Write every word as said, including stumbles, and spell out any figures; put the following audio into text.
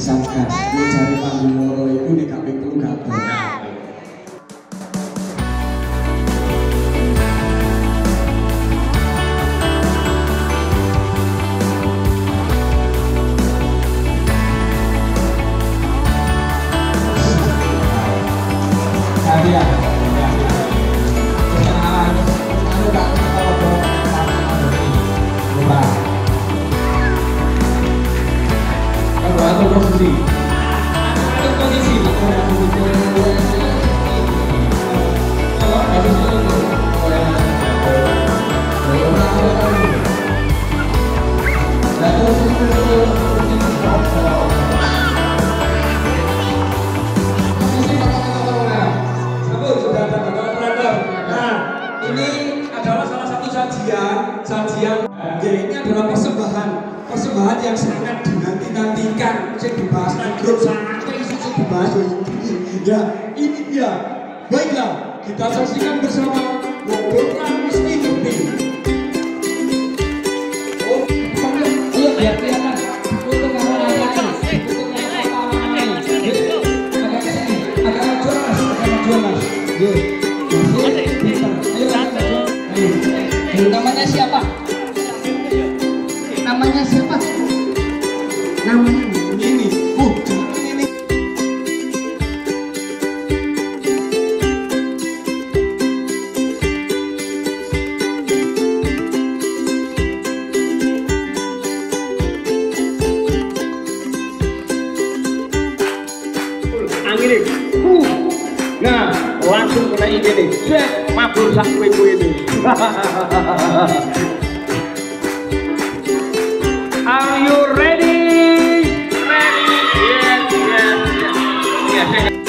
Satgas ini cari panggung loro iku nek gak ping telu gagal. Ya, ya. Kesenangan, anu gak kalau lupa. Kalau atur posisi, atur posisi, kalau habis itu, ini adalah salah satu sajian, sajian ya, ini adalah persembahan, persembahan yang sangat dinanti-nantikan. Yang dibahas di grup sampai isu dibahas ya, ini dia. Baiklah, kita saksikan bersama Wobrokan Mesti Ngerti. Oh, ayo biar kelihatan. Untuk kamera ini, untuk kamera ini, agak kesini, agak maju mas, agak maju mas. Namanya siapa? Namanya siapa? Namanya ini. Oh, jangan ini. Angin uh. Nah, langsung kena ini nih. Cek, mabur sak kue-kue ini. Are you ready? Ready? Yes, yes, yes. Yes.